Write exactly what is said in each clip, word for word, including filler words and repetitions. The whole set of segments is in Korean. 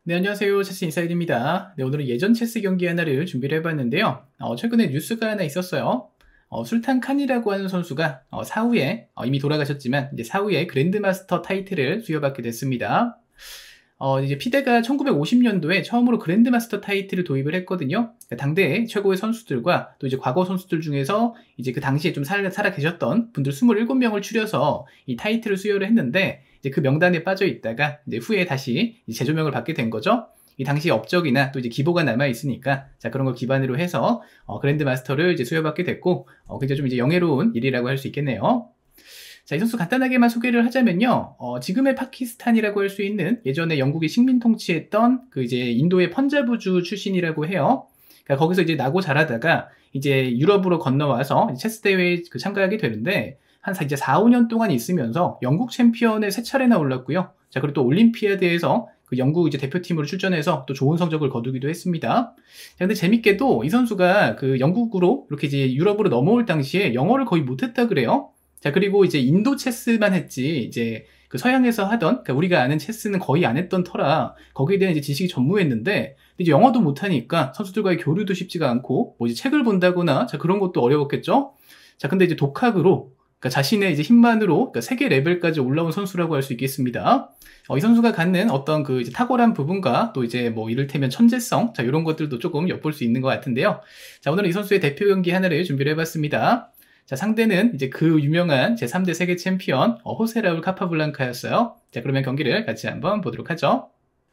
네, 안녕하세요. 체스 인사이드입니다. 네, 오늘은 예전 체스 경기 하나를 준비를 해봤는데요. 어, 최근에 뉴스가 하나 있었어요. 어, 술탄 칸이라고 하는 선수가 어, 사후에 어, 이미 돌아가셨지만 이제 사후에 그랜드마스터 타이틀을 수여받게 됐습니다. 어, 이제 피데가 천구백오십 년도에 처음으로 그랜드마스터 타이틀을 도입을 했거든요. 그러니까 당대 최고의 선수들과 또 이제 과거 선수들 중에서 이제 그 당시에 좀 살, 살아 계셨던 분들 이십칠 명을 추려서 이 타이틀을 수여를 했는데 이제 그 명단에 빠져 있다가 이제 후에 다시 재조명을 받게 된 거죠. 이 당시 업적이나 또 이제 기보가 남아 있으니까 자 그런 걸 기반으로 해서 어, 그랜드마스터를 이제 수여받게 됐고 어, 굉장히 좀 이제 영예로운 일이라고 할 수 있겠네요. 자, 이 선수 간단하게만 소개를 하자면요. 어, 지금의 파키스탄이라고 할 수 있는 예전에 영국이 식민 통치했던 그 이제 인도의 펀자브주 출신이라고 해요. 그러니까 거기서 이제 나고 자라다가 이제 유럽으로 건너와서 체스 대회에 그 참가하게 되는데 한 이제 사, 오 년 동안 있으면서 영국 챔피언에 세 차례나 올랐고요. 자, 그리고 또 올림피아드에서 그 영국 이제 대표팀으로 출전해서 또 좋은 성적을 거두기도 했습니다. 자, 근데 재밌게도 이 선수가 그 영국으로 이렇게 이제 유럽으로 넘어올 당시에 영어를 거의 못했다 그래요. 자, 그리고 이제 인도 체스만 했지, 이제 그 서양에서 하던, 그러니까 우리가 아는 체스는 거의 안 했던 터라, 거기에 대한 이제 지식이 전무했는데, 이제 영어도 못하니까 선수들과의 교류도 쉽지가 않고, 뭐 이제 책을 본다거나, 자, 그런 것도 어려웠겠죠? 자, 근데 이제 독학으로, 그러니까 자신의 이제 힘만으로, 그러니까 세계 레벨까지 올라온 선수라고 할 수 있겠습니다. 어, 이 선수가 갖는 어떤 그 이제 탁월한 부분과 또 이제 뭐 이를테면 천재성, 자, 이런 것들도 조금 엿볼 수 있는 것 같은데요. 자, 오늘은 이 선수의 대표 경기 하나를 준비를 해봤습니다. 자, 상대는 이제 그 유명한 제삼 대 세계 챔피언 어, 호세 라울 카파블랑카였어요. 자, 그러면 경기를 같이 한번 보도록 하죠.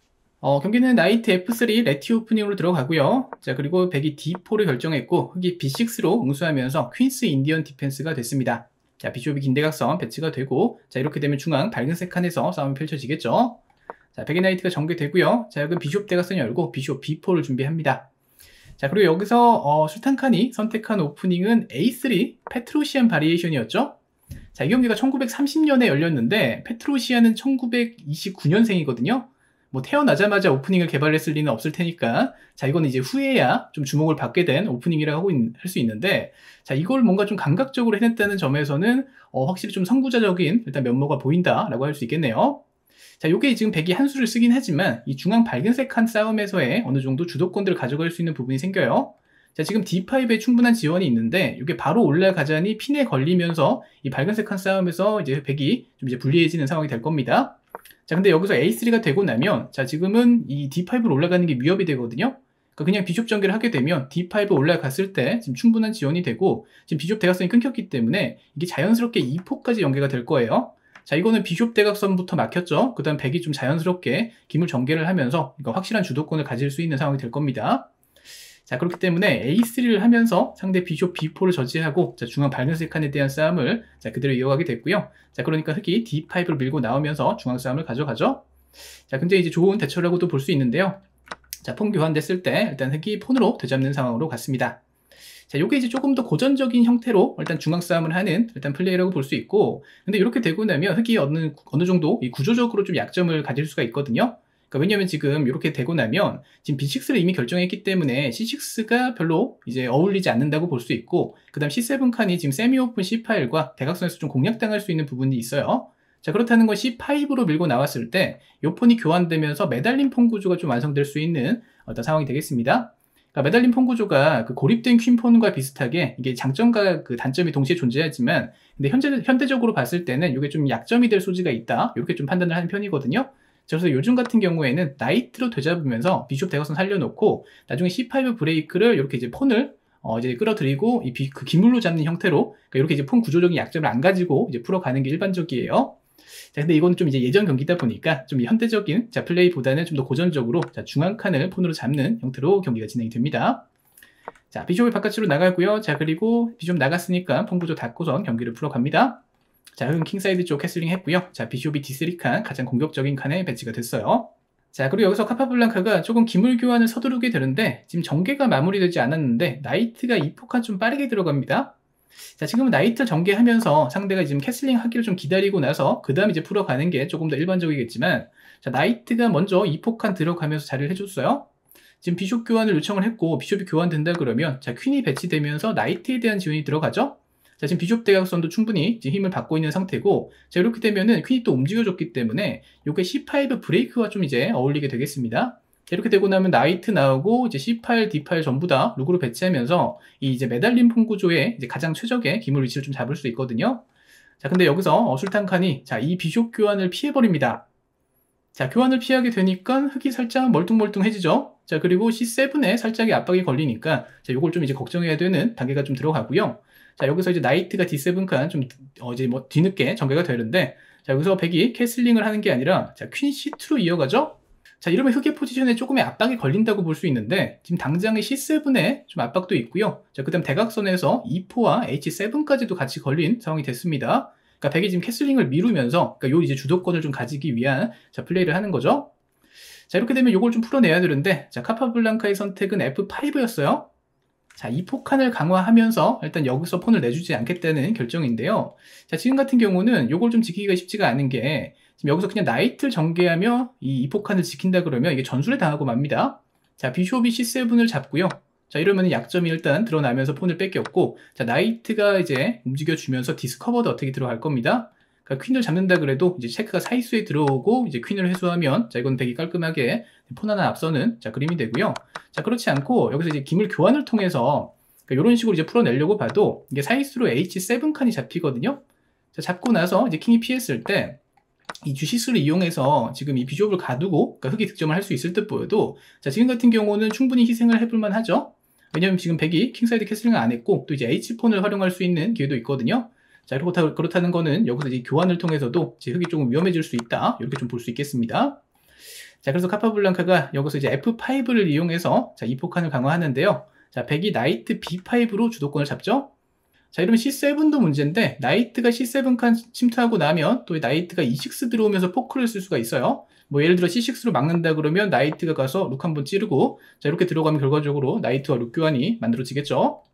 어, 경기는 나이트 에프 쓰리 레티 오프닝으로 들어가고요. 자, 그리고 백이 디 포를 결정했고 흑이 비 식스로 응수하면서 퀸스 인디언 디펜스가 됐습니다. 자, 비숍이 긴 대각선 배치가 되고 자, 이렇게 되면 중앙 밝은색 칸에서 싸움이 펼쳐지겠죠. 자, 백의 나이트가 전개되고요. 자, 여기 비숍 대각선 열고 비숍 비 포를 준비합니다. 자, 그리고 여기서 어, 술탄칸이 선택한 오프닝은 에이 쓰리 페트로시안 바리에이션이었죠. 자, 이 경기가 천구백삼십 년에 열렸는데 페트로시안은 천구백이십구 년생이거든요. 뭐 태어나자마자 오프닝을 개발했을 리는 없을 테니까 자, 이거는 이제 후에야 좀 주목을 받게 된 오프닝이라고 할 수 있는데 자, 이걸 뭔가 좀 감각적으로 해냈다는 점에서는 어, 확실히 좀 선구자적인 일단 면모가 보인다라고 할 수 있겠네요. 자, 요게 지금 백이 한 수를 쓰긴 하지만 이 중앙 밝은색 칸 싸움에서의 어느 정도 주도권들을 가져갈 수 있는 부분이 생겨요. 자, 지금 디 파이브에 충분한 지원이 있는데 이게 바로 올라가자니 핀에 걸리면서 이 밝은색 칸 싸움에서 이제 백이 좀 이제 불리해지는 상황이 될 겁니다. 자, 근데 여기서 에이 쓰리가 되고 나면 자, 지금은 이 디 파이브로 올라가는 게 위협이 되거든요. 그러니까 그냥 비숍 전개를 하게 되면 디 파이브 올라갔을 때 지금 충분한 지원이 되고 지금 비숍 대각선이 끊겼기 때문에 이게 자연스럽게 이 포까지 연계가 될 거예요. 자, 이거는 비숍 대각선부터 막혔죠. 그 다음 백이 좀 자연스럽게 기물 전개를 하면서 확실한 주도권을 가질 수 있는 상황이 될 겁니다. 자, 그렇기 때문에 에이 쓰리를 하면서 상대 비숍 비 포를 저지하고 자, 중앙 밝은색 칸에 대한 싸움을 자, 그대로 이어가게 됐고요. 자, 그러니까 흑이 디 파이브를 밀고 나오면서 중앙 싸움을 가져가죠. 자, 굉장히 이제 좋은 대처라고도 볼 수 있는데요. 자, 폰 교환됐을 때 일단 흑이 폰으로 되잡는 상황으로 갔습니다. 자, 요게 이제 조금 더 고전적인 형태로 일단 중앙 싸움을 하는 일단 플레이라고 볼 수 있고, 근데 이렇게 되고 나면 흑이 어느, 어느 정도 이 구조적으로 좀 약점을 가질 수가 있거든요. 그러니까 왜냐면 지금 이렇게 되고 나면 지금 비 식스를 이미 결정했기 때문에 씨 식스가 별로 이제 어울리지 않는다고 볼 수 있고, 그 다음 씨 세븐 칸이 지금 세미 오픈 씨 파일과 대각선에서 좀 공략당할 수 있는 부분이 있어요. 자, 그렇다는 건 씨 파이브로 밀고 나왔을 때 요 폰이 교환되면서 매달린 폰 구조가 좀 완성될 수 있는 어떤 상황이 되겠습니다. 그러니까 매달린 폰 구조가 그 고립된 퀸폰과 비슷하게 이게 장점과 그 단점이 동시에 존재하지만 근데 현재, 현대적으로 봤을 때는 이게 좀 약점이 될 소지가 있다 이렇게 좀 판단을 하는 편이거든요. 그래서 요즘 같은 경우에는 나이트로 되잡으면서 비숍 대각선 살려놓고 나중에 씨 파이브 브레이크를 이렇게 이제 폰을 어 이제 끌어들이고 이 비, 그 기물로 잡는 형태로 그러니까 이렇게 이제 폰 구조적인 약점을 안 가지고 이제 풀어가는 게 일반적이에요. 자, 근데 이건 좀 이제 예전 경기다 보니까 좀 현대적인 자, 플레이보다는 좀 더 고전적으로 자, 중앙 칸을 폰으로 잡는 형태로 경기가 진행이 됩니다. 자, 비숍이 바깥으로 나가고요. 자, 그리고 비숍 나갔으니까 폰 구조 닫고선 경기를 풀어갑니다. 자, 흑은 킹사이드 쪽 캐슬링 했고요. 자, 비숍이 디 쓰리 칸 가장 공격적인 칸에 배치가 됐어요. 자, 그리고 여기서 카파블랑카가 조금 기물 교환을 서두르게 되는데 지금 전개가 마무리되지 않았는데 나이트가 이 포 칸 좀 빠르게 들어갑니다. 자, 지금은 나이트 전개하면서 상대가 지금 캐슬링 하기를 좀 기다리고 나서 그 다음 이제 풀어가는 게 조금 더 일반적이겠지만 자, 나이트가 먼저 이 포 칸 들어가면서 자리를 해줬어요. 지금 비숍 교환을 요청을 했고 비숍이 교환된다 그러면 자, 퀸이 배치되면서 나이트에 대한 지원이 들어가죠. 자, 지금 비숍 대각선도 충분히 지금 힘을 받고 있는 상태고 자, 이렇게 되면은 퀸이 또 움직여줬기 때문에 요게 씨 파이브 브레이크와 좀 이제 어울리게 되겠습니다. 이렇게 되고 나면 나이트 나오고 이제 씨 파일, 디 파일 전부 다 룩으로 배치하면서 이 이제 매달린 폰구조의 이제 가장 최적의 기물 위치를 좀 잡을 수 있거든요. 자, 근데 여기서 어, 술탄칸이 자, 이 비숍 교환을 피해버립니다. 자, 교환을 피하게 되니까 흙이 살짝 멀뚱멀뚱해지죠. 자, 그리고 씨 세븐에 살짝의 압박이 걸리니까 자, 요걸 좀 이제 걱정해야 되는 단계가 좀 들어가고요. 자, 여기서 이제 나이트가 디 세븐 칸 좀 어, 이제 뭐 뒤늦게 전개가 되는데 자, 여기서 백이 캐슬링을 하는 게 아니라 자, 퀸 씨 투로 이어가죠. 자, 이러면 흑의 포지션에 조금의 압박이 걸린다고 볼 수 있는데 지금 당장의 씨 세븐에 좀 압박도 있고요. 자, 그 다음 대각선에서 이 포와 에이치 세븐까지도 같이 걸린 상황이 됐습니다. 그러니까 백이 지금 캐슬링을 미루면서 그러니까 요 이제 주도권을 좀 가지기 위한 자, 플레이를 하는 거죠. 자, 이렇게 되면 요걸 좀 풀어내야 되는데 자, 카파블랑카의 선택은 에프 파이브였어요. 자, 이 포칸을 강화하면서 일단 여기서 폰을 내주지 않겠다는 결정인데요. 자, 지금 같은 경우는 요걸 좀 지키기가 쉽지가 않은 게 지금 여기서 그냥 나이트를 전개하며 이 이포칸을 지킨다 그러면 이게 전술에 당하고 맙니다. 자, 비숍이 씨 세븐을 잡고요. 자, 이러면 약점이 일단 드러나면서 폰을 뺏겼고 자, 나이트가 이제 움직여주면서 디스커버드 어택이 들어갈 겁니다. 그러니까 퀸을 잡는다 그래도 이제 체크가 사이수에 들어오고 이제 퀸을 회수하면 자, 이건 백이 깔끔하게 폰 하나 앞서는 자, 그림이 되고요. 자, 그렇지 않고 여기서 이제 기물 교환을 통해서 그러니까 이런 식으로 이제 풀어내려고 봐도 이게 사이수로 에이치 세븐 칸이 잡히거든요. 자, 잡고 나서 이제 킹이 피했을 때 이 주시수를 이용해서 지금 이 비숍을 가두고 그러니까 흑이 득점을 할 수 있을 듯 보여도 자, 지금 같은 경우는 충분히 희생을 해볼 만하죠. 왜냐면 지금 백이 킹사이드 캐슬링을 안 했고 또 이제 H폰을 활용할 수 있는 기회도 있거든요. 자, 그렇다, 그렇다는 거는 여기서 이제 교환을 통해서도 이제 흑이 조금 위험해질 수 있다. 이렇게 좀 볼 수 있겠습니다. 자, 그래서 카파블랑카가 여기서 이제 에프 파이브를 이용해서 자, 이 포칸을 강화하는데요. 자, 백이 나이트 비 파이브로 주도권을 잡죠. 자, 이러면 씨 세븐도 문제인데 나이트가 씨 세븐 칸 침투하고 나면 또 나이트가 이 식스 들어오면서 포크를 쓸 수가 있어요. 뭐 예를 들어 씨 식스로 막는다 그러면 나이트가 가서 룩 한번 찌르고 자, 이렇게 들어가면 결과적으로 나이트와 룩 교환이 만들어지겠죠.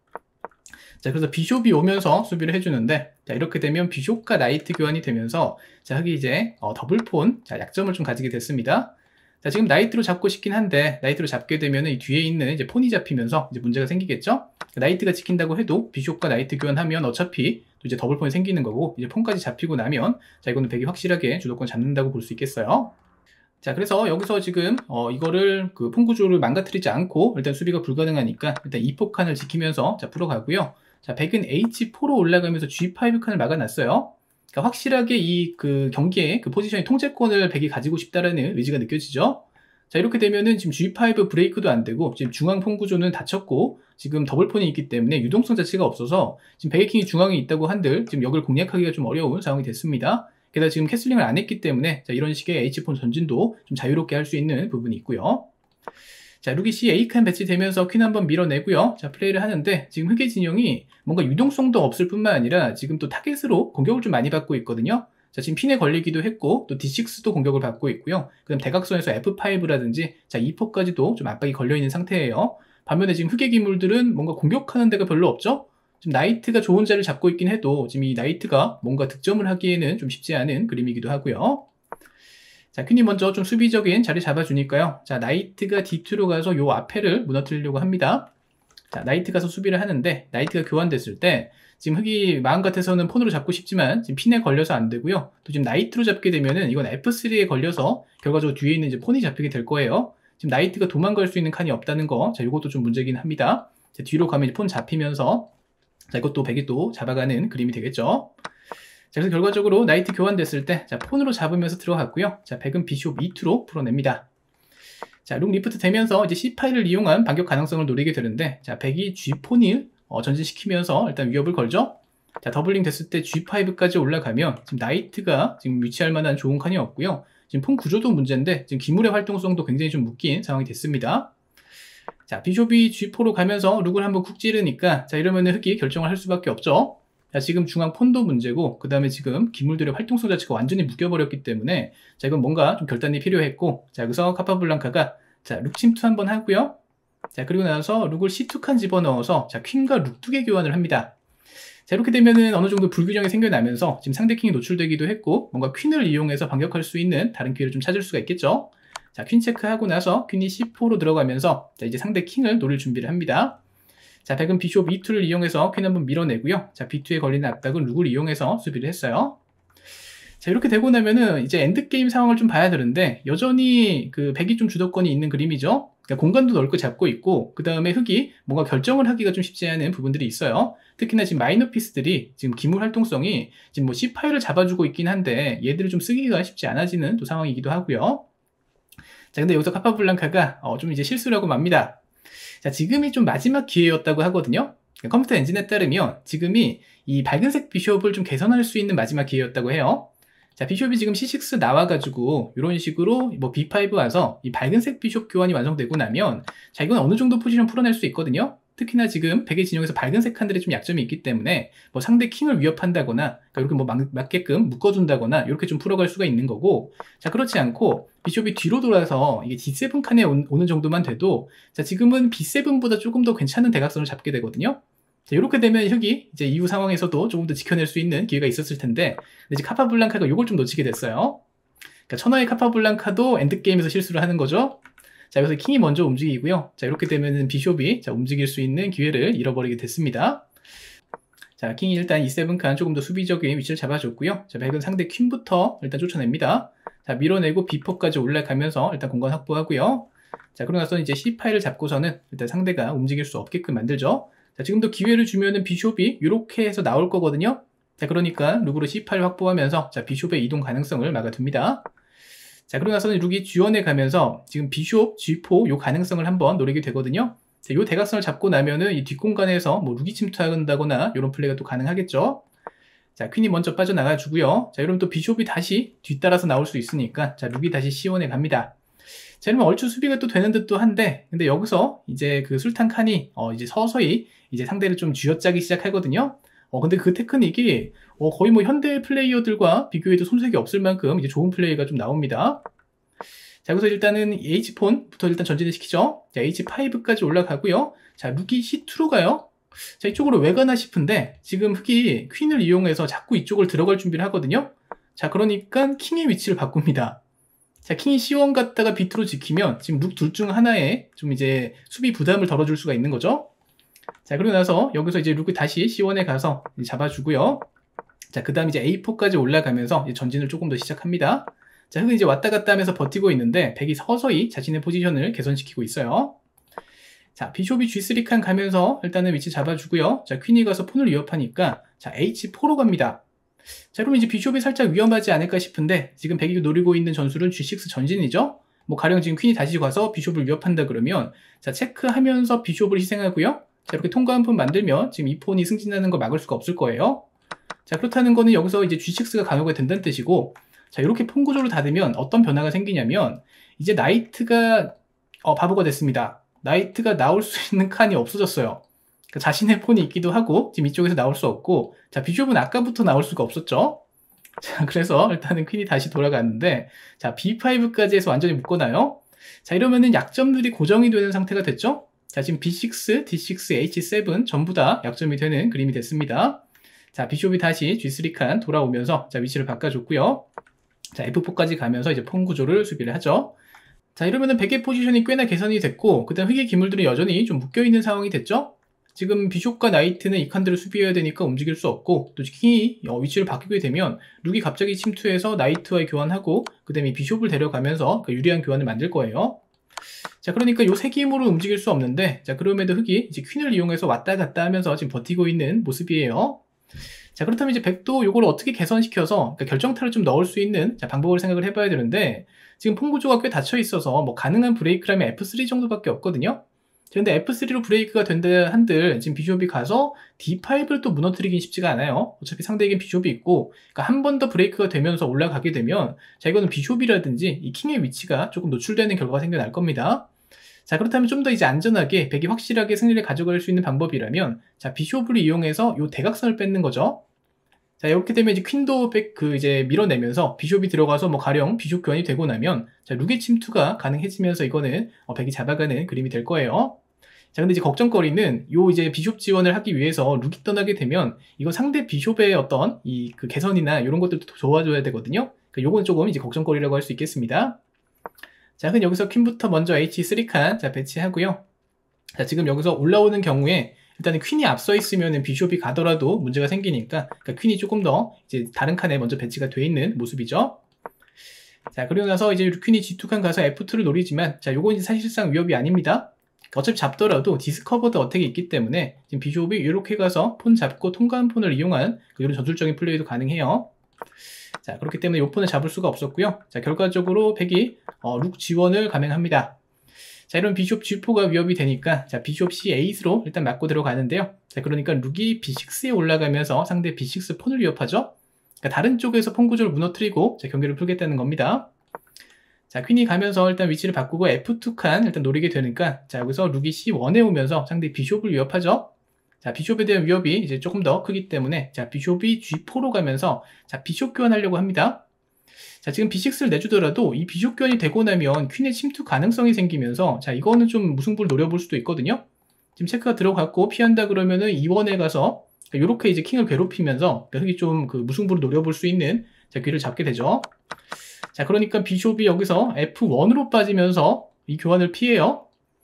자, 그래서 비숍이 오면서 수비를 해주는데 자, 이렇게 되면 비숍과 나이트 교환이 되면서 자, 흑이 이제 어, 더블폰 자, 약점을 좀 가지게 됐습니다. 자, 지금 나이트로 잡고 싶긴 한데 나이트로 잡게 되면 이 뒤에 있는 이제 폰이 잡히면서 이제 문제가 생기겠죠. 나이트가 지킨다고 해도 비숍과 나이트 교환하면 어차피 또 이제 더블폰이 생기는 거고 이제 폰까지 잡히고 나면 자, 이거는 백이 확실하게 주도권 잡는다고 볼 수 있겠어요. 자, 그래서 여기서 지금 어, 이거를 그 폰 구조를 망가뜨리지 않고 일단 수비가 불가능하니까 일단 이 포칸을 지키면서 자, 풀어가고요. 자, 백은 에이치 포로 올라가면서 지 파이브 칸을 막아놨어요. 그러니까 확실하게 이 그 경기에 그 포지션의 통제권을 백이 가지고 싶다라는 의지가 느껴지죠. 자, 이렇게 되면은 지금 지 파이브 브레이크도 안 되고 지금 중앙 폰 구조는 닫혔고 지금 더블폰이 있기 때문에 유동성 자체가 없어서 지금 백의 킹이 중앙에 있다고 한들 지금 역을 공략하기가 좀 어려운 상황이 됐습니다. 게다가 지금 캐슬링을 안 했기 때문에 자, 이런 식의 H폰 전진도 좀 자유롭게 할 수 있는 부분이 있고요. 자, 룩이 C 에이 칸 배치되면서 퀸 한번 밀어내고요. 자, 플레이를 하는데 지금 흑의 진영이 뭔가 유동성도 없을 뿐만 아니라 지금 또 타겟으로 공격을 좀 많이 받고 있거든요. 자, 지금 핀에 걸리기도 했고 또 디 식스도 공격을 받고 있고요. 그다음 대각선에서 에프 파이브라든지 자, 이 포까지도 좀 압박이 걸려 있는 상태예요. 반면에 지금 흑의 기물들은 뭔가 공격하는 데가 별로 없죠. 지금 나이트가 좋은 자리를 잡고 있긴 해도 지금 이 나이트가 뭔가 득점을 하기에는 좀 쉽지 않은 그림이기도 하고요. 자, 퀸이 먼저 좀 수비적인 자리 잡아주니까요. 자, 나이트가 디 투로 가서 요 앞에를 무너뜨리려고 합니다. 자, 나이트 가서 수비를 하는데 나이트가 교환됐을 때 지금 흑이 마음 같아서는 폰으로 잡고 싶지만 지금 핀에 걸려서 안 되고요. 또 지금 나이트로 잡게 되면은 이건 에프 쓰리에 걸려서 결과적으로 뒤에 있는 이제 폰이 잡히게 될 거예요. 지금 나이트가 도망갈 수 있는 칸이 없다는 거. 자, 이것도 좀 문제긴 합니다. 자, 뒤로 가면 이제 폰 잡히면서 자, 이것도 백이 또 잡아가는 그림이 되겠죠. 자, 그래서 결과적으로 나이트 교환됐을 때 자, 폰으로 잡으면서 들어갔고요. 자, 백은 비숍 이 투로 풀어냅니다. 자, 룩 리프트 되면서 이제 C 파일을 이용한 반격 가능성을 노리게 되는데 자, 백이 G 폰을 어, 전진시키면서 일단 위협을 걸죠. 자, 더블링 됐을 때 지 파이브까지 올라가면 지금 나이트가 지금 위치할 만한 좋은 칸이 없고요. 지금 폰 구조도 문제인데 지금 기물의 활동성도 굉장히 좀 묶인 상황이 됐습니다. 자, 비숍이 지 포로 가면서 룩을 한번 쿡 찌르니까 자, 이러면은 흑이 결정을 할 수밖에 없죠. 자, 지금 중앙 폰도 문제고 그 다음에 지금 기물들의 활동성 자체가 완전히 묶여버렸기 때문에 자, 이건 뭔가 좀 결단이 필요했고 자, 여기서 카파블랑카가 자, 룩 침투 한번 하고요. 자, 그리고 나서 룩을 씨 투 칸 집어넣어서 자, 퀸과 룩 두 개 교환을 합니다. 자, 이렇게 되면은 어느 정도 불균형이 생겨나면서 지금 상대 킹이 노출되기도 했고 뭔가 퀸을 이용해서 반격할 수 있는 다른 기회를 좀 찾을 수가 있겠죠. 자, 퀸 체크하고 나서 퀸이 씨 포로 들어가면서 자, 이제 상대 킹을 노릴 준비를 합니다. 자, 백은 비숍 이 투를 이용해서 퀸 한번 밀어내고요. 자, 비 투에 걸리는 압박은 룩을 이용해서 수비를 했어요. 자, 이렇게 되고 나면은 이제 엔드게임 상황을 좀 봐야 되는데, 여전히 그 백이 좀 주도권이 있는 그림이죠. 그러니까 공간도 넓고 잡고 있고, 그 다음에 흑이 뭔가 결정을 하기가 좀 쉽지 않은 부분들이 있어요. 특히나 지금 마이너 피스들이 지금 기물 활동성이 지금 뭐 씨파이를 잡아주고 있긴 한데, 얘들을 좀 쓰기가 쉽지 않아지는 또 상황이기도 하고요. 자, 근데 여기서 카파블랑카가 어, 좀 이제 실수를 하고 맙니다. 자, 지금이 좀 마지막 기회였다고 하거든요. 컴퓨터 엔진에 따르면 지금이 이 밝은색 비숍을 좀 개선할 수 있는 마지막 기회였다고 해요. 자, 비숍이 지금 씨 식스 나와가지고 이런 식으로 뭐 비 파이브 와서 이 밝은색 비숍 교환이 완성되고 나면, 자, 이건 어느 정도 포지션 풀어낼 수 있거든요. 특히나 지금 백의 진영에서 밝은색 칸들의 좀 약점이 있기 때문에 뭐 상대 킹을 위협한다거나, 그러니까 이렇게 뭐 막, 맞게끔 묶어준다거나 이렇게 좀 풀어갈 수가 있는 거고, 자, 그렇지 않고 비숍이 뒤로 돌아서 이게 디 세븐 칸에 오, 오는 정도만 돼도, 자, 지금은 비 세븐보다 조금 더 괜찮은 대각선을 잡게 되거든요. 자, 이렇게 되면 흑이 이제 이후 상황에서도 조금 더 지켜낼 수 있는 기회가 있었을 텐데, 이제 카파블랑카가 이걸 좀 놓치게 됐어요. 그러니까 천하의 카파블랑카도 엔드게임에서 실수를 하는 거죠. 자, 여기서 킹이 먼저 움직이고요. 자, 이렇게 되면은 비숍이 자, 움직일 수 있는 기회를 잃어버리게 됐습니다. 자, 킹이 일단 이 세븐 칸 조금 더 수비적인 위치를 잡아줬고요. 자, 백은 상대 퀸부터 일단 쫓아냅니다. 자, 밀어내고 비 포까지 올라가면서 일단 공간 확보하고요. 자, 그러고 나서 이제 씨 파이를 잡고서는 일단 상대가 움직일 수 없게끔 만들죠. 자, 지금도 기회를 주면은 비숍이 이렇게 해서 나올 거거든요. 자, 그러니까 룩으로 씨 파이를 확보하면서 자, 비숍의 이동 가능성을 막아둡니다. 자, 그러고 나서는 룩이 지 원에 가면서 지금 비숍, 지 포 요 가능성을 한번 노리게 되거든요. 자, 요 대각선을 잡고 나면은 이 뒷공간에서 뭐 룩이 침투한다거나 이런 플레이가 또 가능하겠죠. 자, 퀸이 먼저 빠져나가 주고요. 자, 이러면 또 비숍이 다시 뒤따라서 나올 수 있으니까 자, 룩이 다시 씨 원에 갑니다. 자, 이러면 얼추 수비가 또 되는 듯도 한데, 근데 여기서 이제 그 술탄 칸이 어, 이제 서서히 이제 상대를 좀 쥐어짜기 시작하거든요. 어, 근데 그 테크닉이 어, 거의 뭐 현대 플레이어들과 비교해도 손색이 없을 만큼 이제 좋은 플레이가 좀 나옵니다. 자, 그래서 일단은 에이치 폰부터 일단 전진을 시키죠. 자, 에이치 파이브까지 올라가고요. 자, 룩이 씨 투로 가요. 자, 이쪽으로 왜 가나 싶은데, 지금 흑이 퀸을 이용해서 자꾸 이쪽을 들어갈 준비를 하거든요. 자, 그러니까 킹의 위치를 바꿉니다. 자, 킹이 씨 원 갔다가 비 투로 지키면 지금 룩 둘 중 하나에 좀 이제 수비 부담을 덜어줄 수가 있는 거죠. 자, 그러고 나서 여기서 이제 룩이 다시 씨 원에 가서 잡아주고요. 자, 그 다음 이제 에이 포까지 올라가면서 이제 전진을 조금 더 시작합니다. 자, 흑은 이제 왔다 갔다 하면서 버티고 있는데, 백이 서서히 자신의 포지션을 개선시키고 있어요. 자, 비숍이 지 쓰리 칸 가면서 일단은 위치 잡아주고요. 자, 퀸이 가서 폰을 위협하니까 자, 에이치 포로 갑니다. 자, 그러면 이제 비숍이 살짝 위험하지 않을까 싶은데, 지금 백이 노리고 있는 전술은 지 식스 전진이죠. 뭐 가령 지금 퀸이 다시 가서 비숍을 위협한다 그러면, 자, 체크하면서 비숍을 희생하고요. 자, 이렇게 통과 한 폰 만들면 지금 이 폰이 승진하는 걸 막을 수가 없을 거예요. 자, 그렇다는 거는 여기서 이제 지 식스가 간호가 된다는 뜻이고, 자, 이렇게 폰 구조를 닫으면 어떤 변화가 생기냐면, 이제 나이트가 어, 바보가 됐습니다. 나이트가 나올 수 있는 칸이 없어졌어요. 그러니까 자신의 폰이 있기도 하고 지금 이쪽에서 나올 수 없고, 자, 비숍은 아까부터 나올 수가 없었죠. 자, 그래서 일단은 퀸이 다시 돌아갔는데, 자, 비 파이브까지 해서 완전히 묶어놔요. 자, 이러면은 약점들이 고정이 되는 상태가 됐죠. 자, 지금 비 식스, 디 식스, 에이치 세븐 전부 다 약점이 되는 그림이 됐습니다. 자, 비숍이 다시 지 쓰리 칸 돌아오면서 자, 위치를 바꿔줬고요. 자, 에프 포까지 가면서 이제 폰 구조를 수비를 하죠. 자, 이러면은 백의 포지션이 꽤나 개선이 됐고, 그 다음 흑의 기물들은 여전히 좀 묶여있는 상황이 됐죠. 지금 비숍과 나이트는 이 칸들을 수비해야 되니까 움직일 수 없고, 또 킹이 위치를 바뀌게 되면 룩이 갑자기 침투해서 나이트와의 교환하고, 그 다음에 비숍을 데려가면서 그 유리한 교환을 만들 거예요. 자, 그러니까 요 세 기물을 움직일 수 없는데, 자, 그럼에도 흑이 이제 퀸을 이용해서 왔다 갔다 하면서 지금 버티고 있는 모습이에요. 자, 그렇다면 이제 백도 요거를 어떻게 개선시켜서 그러니까 결정타를 좀 넣을 수 있는 자, 방법을 생각을 해봐야 되는데, 지금 폰 구조가 꽤 닫혀 있어서 뭐 가능한 브레이크라면 에프 쓰리 정도밖에 없거든요. 근데 에프 쓰리로 브레이크가 된다 한들 지금 비숍이 가서 디 파이브를 또 무너뜨리긴 쉽지가 않아요. 어차피 상대에겐 비숍이 있고, 그러니까 한 번 더 브레이크가 되면서 올라가게 되면 자, 이거는 비숍이라든지 이 킹의 위치가 조금 노출되는 결과가 생겨날 겁니다. 자, 그렇다면 좀 더 이제 안전하게 백이 확실하게 승리를 가져갈 수 있는 방법이라면 자, 비숍을 이용해서 요 대각선을 뺏는 거죠. 자, 이렇게 되면 이제 퀸도 백 그 이제 밀어내면서 비숍이 들어가서 뭐 가령 비숍 교환이 되고 나면 자, 룩의 침투가 가능해지면서 이거는 어, 백이 잡아가는 그림이 될 거예요. 자, 근데 이제 걱정거리는 요 이제 비숍 지원을 하기 위해서 룩이 떠나게 되면 이거 상대 비숍의 어떤 이 그 개선이나 이런 것들도 도와줘야 되거든요. 그러니까 요건 조금 이제 걱정거리라고 할 수 있겠습니다. 자, 그럼 여기서 퀸부터 먼저 에이치 쓰리 칸 자, 배치하고요. 자, 지금 여기서 올라오는 경우에 일단은 퀸이 앞서 있으면은 비숍이 가더라도 문제가 생기니까, 그러니까 퀸이 조금 더 이제 다른 칸에 먼저 배치가 돼 있는 모습이죠. 자, 그리고 나서 이제 퀸이 지 투 칸 가서 에프 투를 노리지만, 자, 요건 이제 사실상 위협이 아닙니다. 어차피 잡더라도 디스커버드 어택이 있기 때문에 지금 비숍이 이렇게 가서 폰 잡고 통과한 폰을 이용한 이런 전술적인 플레이도 가능해요. 자, 그렇기 때문에 이 폰을 잡을 수가 없었고요. 자, 결과적으로 백이 어, 룩 지원을 감행합니다. 자, 이런 비숍 지 포가 위협이 되니까, 자, 비숍 씨 에잇으로 일단 맞고 들어가는데요. 자, 그러니까 룩이 비 식스에 올라가면서 상대 비 식스 폰을 위협하죠. 그러니까 다른 쪽에서 폰 구조를 무너뜨리고, 자, 경기를 풀겠다는 겁니다. 자, 퀸이 가면서 일단 위치를 바꾸고 에프 투 칸 일단 노리게 되니까, 자, 여기서 룩이 씨 원에 오면서 상대 비숍을 위협하죠. 자, 비숍에 대한 위협이 이제 조금 더 크기 때문에, 자, 비숍이 지 포로 가면서, 자, 비숍 교환하려고 합니다. 자, 지금 비 식스를 내주더라도 이 비숍 교환이 되고 나면 퀸의 침투 가능성이 생기면서, 자, 이거는 좀 무승부를 노려볼 수도 있거든요. 지금 체크가 들어갔고 피한다 그러면은 이 원에 가서 이렇게 이제 킹을 괴롭히면서 흑이 좀 그 무승부를 노려볼 수 있는, 자, 기회를 잡게 되죠. 자, 그러니까 비숍이 여기서 에프 원으로 빠지면서 이 교환을 피해요.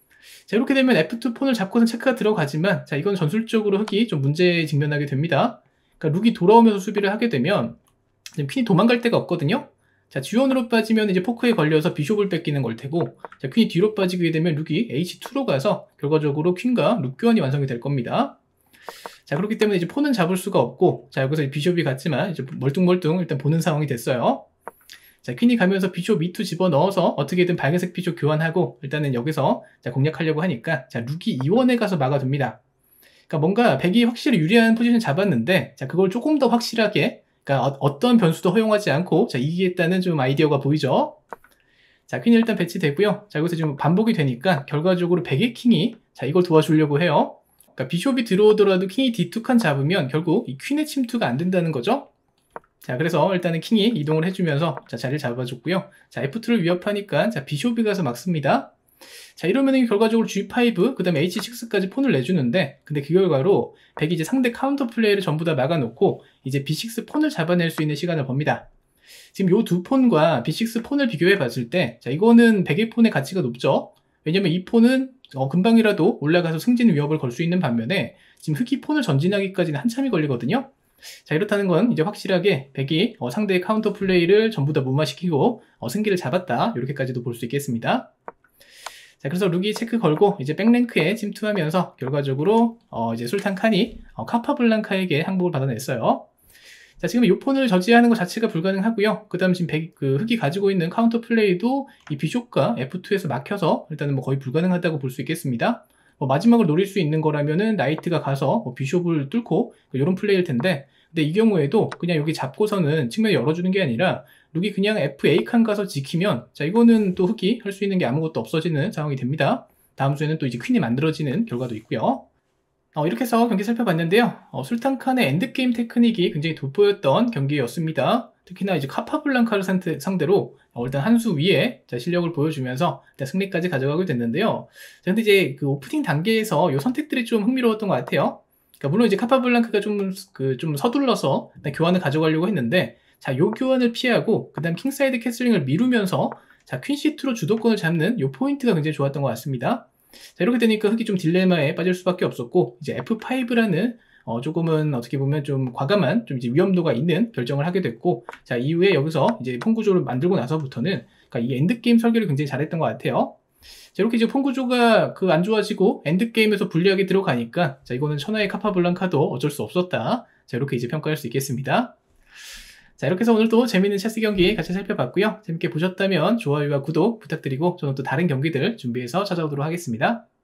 자, 이렇게 되면 에프 투 폰을 잡고선 체크가 들어가지만, 자, 이건 전술적으로 흑이 좀 문제에 직면하게 됩니다. 그러니까 룩이 돌아오면서 수비를 하게 되면 지금 퀸이 도망갈 데가 없거든요. 자, 지 원으로 빠지면 이제 포크에 걸려서 비숍을 뺏기는 걸 테고, 자, 퀸이 뒤로 빠지게 되면 룩이 에이치 투로 가서 결과적으로 퀸과 룩 교환이 완성이 될 겁니다. 자, 그렇기 때문에 이제 폰은 잡을 수가 없고, 자, 여기서 비숍이 갔지만 이제 멀뚱멀뚱 일단 보는 상황이 됐어요. 자, 퀸이 가면서 비숍 이 투 집어넣어서 어떻게든 밝은색 비숍 교환하고 일단은 여기서, 자, 공략하려고 하니까, 자, 룩이 이 원에 가서 막아둡니다. 그러니까 뭔가 백이 확실히 유리한 포지션 잡았는데, 자, 그걸 조금 더 확실하게, 그러니까 어, 어떤 변수도 허용하지 않고, 자, 이기겠다는 좀 아이디어가 보이죠. 자, 퀸이 일단 배치되고요. 자, 여기서 지금 반복이 되니까 결과적으로 백의 킹이, 자, 이걸 도와주려고 해요. 그러니까 비숍이 들어오더라도 킹이 디 투 칸 잡으면 결국 이 퀸의 침투가 안 된다는 거죠. 자, 그래서 일단은 킹이 이동을 해주면서, 자, 자리를 잡아줬고요. 자, 에프 투를 위협하니까, 자, 비숍이 가서 막습니다. 자, 이러면은 결과적으로 지 파이브, 그 다음에 에이치 식스까지 폰을 내주는데, 근데 그 결과로 백이 이제 상대 카운터 플레이를 전부 다 막아놓고, 이제 비 식스 폰을 잡아낼 수 있는 시간을 법니다. 지금 요 두 폰과 비 식스 폰을 비교해 봤을 때, 자, 이거는 백의 폰의 가치가 높죠? 왜냐면 이 폰은 어, 금방이라도 올라가서 승진 위협을 걸 수 있는 반면에, 지금 흑이 폰을 전진하기까지는 한참이 걸리거든요? 자, 이렇다는 건 이제 확실하게 백이 어, 상대의 카운터 플레이를 전부 다 무마시키고 어, 승기를 잡았다, 이렇게까지도 볼 수 있겠습니다. 자, 그래서 룩이 체크 걸고 이제 백랭크에 침투하면서 결과적으로 어, 이제 술탄 칸이 어, 카파블랑카에게 항복을 받아냈어요. 자, 지금 이 폰을 저지하는 것 자체가 불가능하고요. 그 다음 지금 백, 그 흑이 가지고 있는 카운터 플레이도 이 비숍과 에프 투에서 막혀서 일단은 뭐 거의 불가능하다고 볼 수 있겠습니다. 뭐 마지막을 노릴 수 있는 거라면은 나이트가 가서 뭐 비숍을 뚫고 이런 플레이일 텐데, 근데 이 경우에도 그냥 여기 잡고서는 측면을 열어주는 게 아니라 룩이 그냥 에프 에잇 칸 가서 지키면, 자, 이거는 또 흑이 할 수 있는 게 아무것도 없어지는 상황이 됩니다. 다음 수에는 또 이제 퀸이 만들어지는 결과도 있고요. 어, 이렇게 해서 경기 살펴봤는데요. 어, 술탄 칸의 엔드게임 테크닉이 굉장히 돋보였던 경기였습니다. 특히나 이제 카파블랑카를 상대, 상대로 어, 일단 한 수 위에, 자, 실력을 보여주면서 일단 승리까지 가져가게 됐는데요. 자, 근데 이제 그 오프닝 단계에서 이 선택들이 좀 흥미로웠던 것 같아요. 그러니까 물론 이제 카파블랑카가 좀, 그, 좀 서둘러서 일단 교환을 가져가려고 했는데, 자, 요 교환을 피하고 그 다음 킹사이드 캐슬링을 미루면서, 자, 퀸 씨 투로 주도권을 잡는 요 포인트가 굉장히 좋았던 것 같습니다. 자, 이렇게 되니까 흑이 좀 딜레마에 빠질 수밖에 없었고, 이제 에프 파이브라는 어, 조금은 어떻게 보면 좀 과감한, 좀 이제 위험도가 있는 결정을 하게 됐고, 자, 이후에 여기서 이제 폰 구조를 만들고 나서부터는, 그러니까 이 엔드게임 설계를 굉장히 잘했던 것 같아요. 자, 이렇게 이제 폰 구조가 그 안 좋아지고 엔드게임에서 불리하게 들어가니까, 자, 이거는 천하의 카파블랑카도 어쩔 수 없었다. 자, 이렇게 이제 평가할 수 있겠습니다. 자, 이렇게 해서 오늘도 재미있는 체스 경기 같이 살펴봤고요. 재밌게 보셨다면 좋아요와 구독 부탁드리고, 저는 또 다른 경기들 준비해서 찾아오도록 하겠습니다.